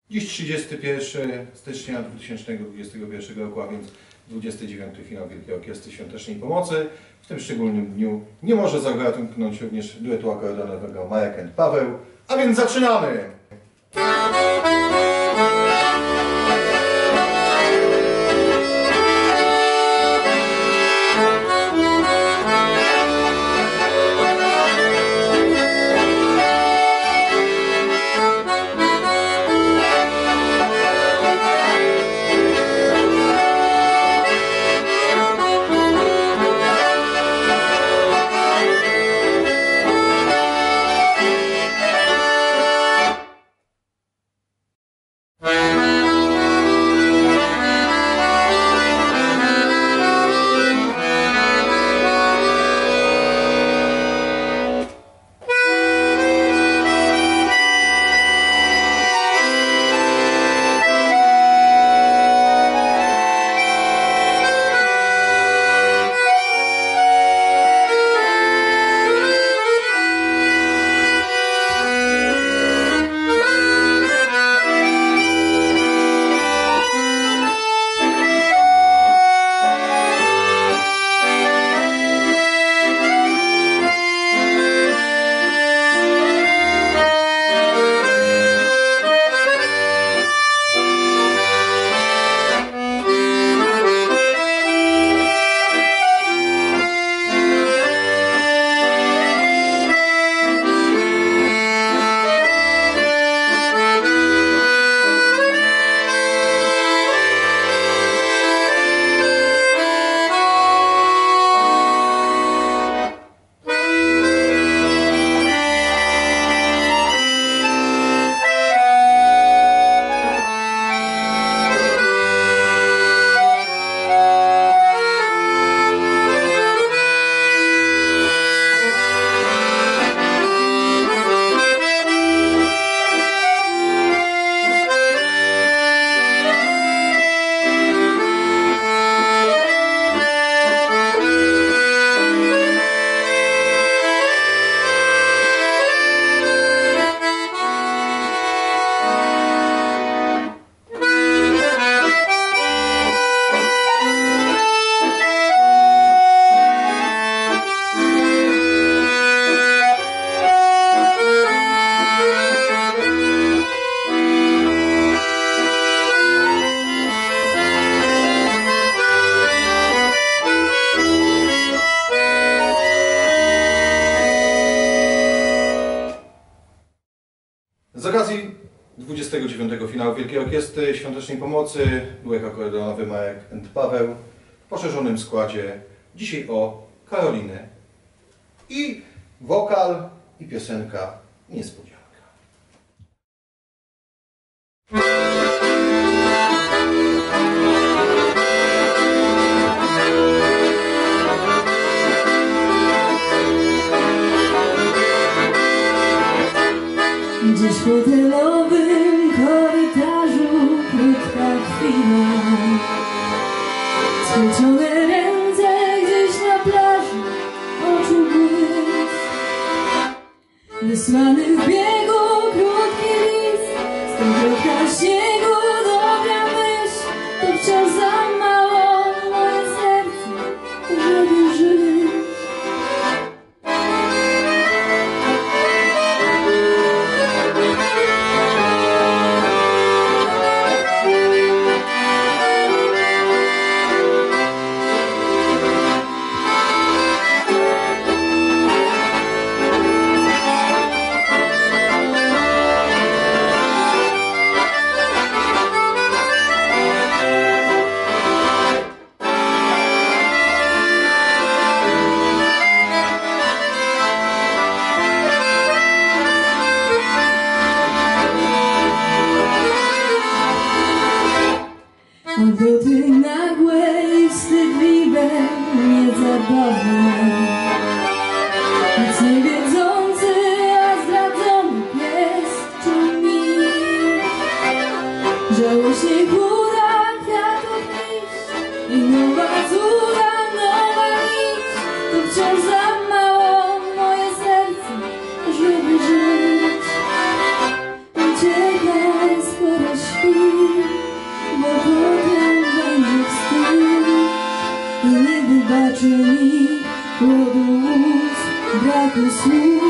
Dziś 31 stycznia 2021 roku, a więc 29. finał Wielkiej Orkiestry Świątecznej Pomocy. W tym szczególnym dniu nie może zagadnąć również duetu akordeonowego Marek and Paweł, a więc zaczynamy! Z okazji 29. finału Wielkiej Orkiestry Świątecznej Pomocy duet akordeonowy Marek and Paweł w poszerzonym składzie dzisiaj o Karolinę i wokal i piosenka Niespodzianka. Gdzieś w hotelowym korytarzu krótka chwila, splecione ręce gdzieś na plaży, oczu błysk, wysłany w biegu krótki list, z tym kropka śniegu dobra myśl, to wciąż za mało moje serce, żeby żyć. Odwroty nagłe i wstydliwe, niezabawne, nic nie wiedzący, a zdradzony pies czy miś. Żałośnie góra kwiatów liść i nowa córa, nowa nic, to wciąż za mało moje serce, żeby żyć. Uciekaj, skoro brakło słów.